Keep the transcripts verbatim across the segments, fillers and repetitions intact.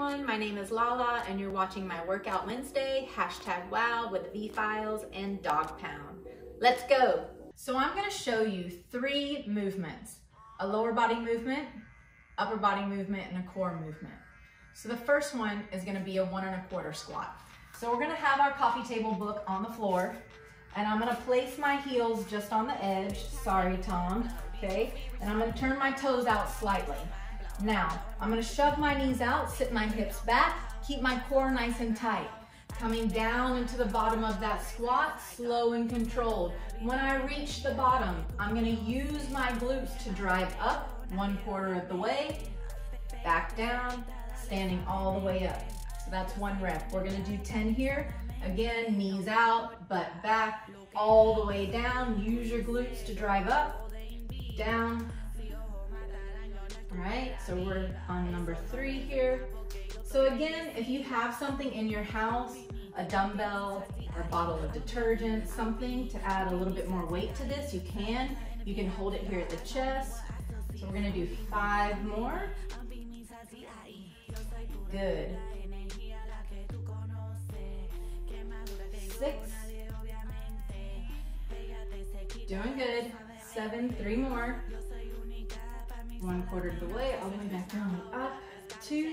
everyone, my name is Lala and you're watching my Workout Wednesday, hashtag wow with V-Files and Dog Pound. Let's go. So I'm gonna show you three movements, a lower body movement, upper body movement, and a core movement. So the first one is gonna be a one and a quarter squat. So we're gonna have our coffee table book on the floor and I'm gonna place my heels just on the edge, sorry Tom, okay? And I'm gonna turn my toes out slightly. Now, I'm gonna shove my knees out, sit my hips back, keep my core nice and tight. Coming down into the bottom of that squat, slow and controlled. When I reach the bottom, I'm gonna use my glutes to drive up one quarter of the way, back down, standing all the way up. So that's one rep. We're gonna do ten here. Again, knees out, butt back, all the way down. Use your glutes to drive up, down. All right, so we're on number three here. So again, if you have something in your house, a dumbbell or a bottle of detergent, something to add a little bit more weight to this, you can. You can hold it here at the chest. So we're gonna do five more. Good. Six. Doing good. Seven, three more. One quarter of the way, all the way back down and up. Two.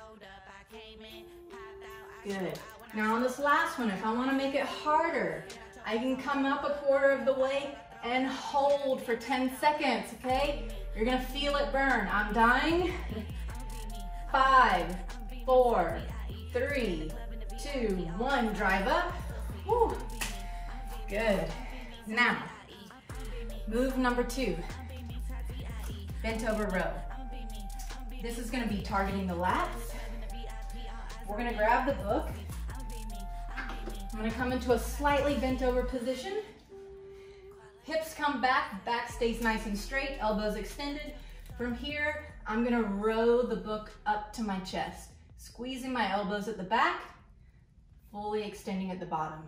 Good. Now on this last one, if I want to make it harder, I can come up a quarter of the way and hold for ten seconds, okay? You're gonna feel it burn. I'm dying. Five, four, three, two, one, drive up. Woo. Good. Now, move number two. Bent over row. This is gonna be targeting the lats. We're gonna grab the book. I'm gonna come into a slightly bent over position. Hips come back, back stays nice and straight, elbows extended. From here, I'm gonna row the book up to my chest, squeezing my elbows at the back, fully extending at the bottom.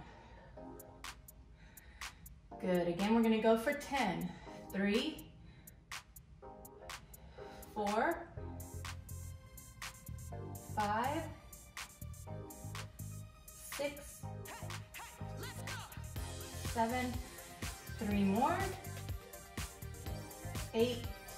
Good, again, we're gonna go for ten. Three, four, five, six, seven, three more, eight,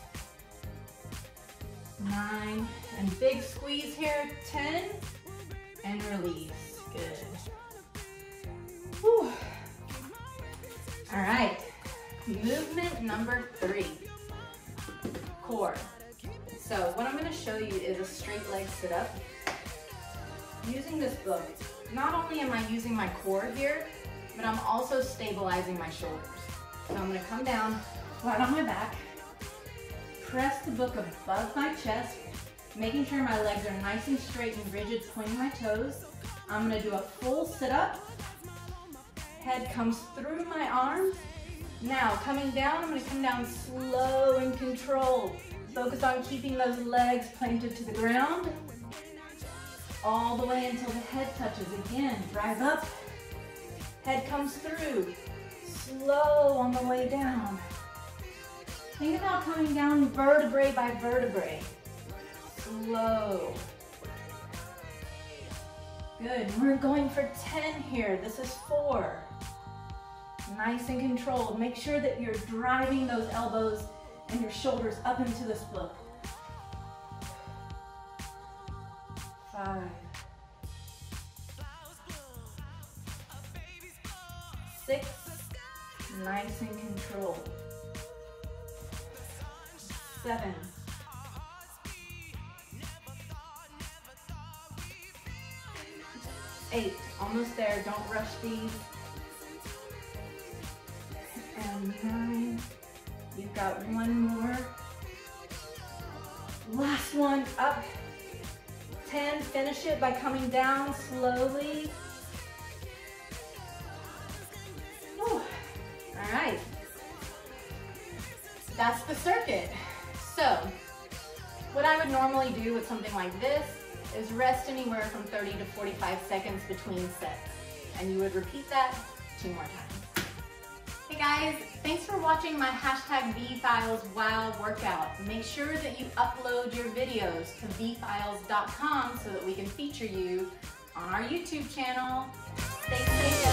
nine, and big squeeze here, ten, and release, good. Whew. All right, movement number three, core. So what I'm gonna show you is a straight leg sit up. Using this book, not only am I using my core here, but I'm also stabilizing my shoulders. So I'm gonna come down, flat on my back, press the book above my chest, making sure my legs are nice and straight and rigid, pointing my toes. I'm gonna do a full sit up. Head comes through my arms. Now coming down, I'm gonna come down slow and controlled. Focus on keeping those legs planted to the ground. All the way until the head touches. Again, drive up. Head comes through. Slow on the way down. Think about coming down vertebrae by vertebrae. Slow. Good, we're going for ten here. This is four. Nice and controlled. Make sure that you're driving those elbows and your shoulders up into this book. Five. Six. Nice and controlled. Seven. Eight. Almost there. Don't rush these. And nine. You've got one more. Last one, up. ten, finish it by coming down slowly. Whew. All right. That's the circuit. So, what I would normally do with something like this is rest anywhere from thirty to forty-five seconds between sets. And you would repeat that two more times. Hey guys. guys, thanks for watching my hashtag V Files Wow workout. Make sure that you upload your videos to v files dot com so that we can feature you on our YouTube channel. Stay safe.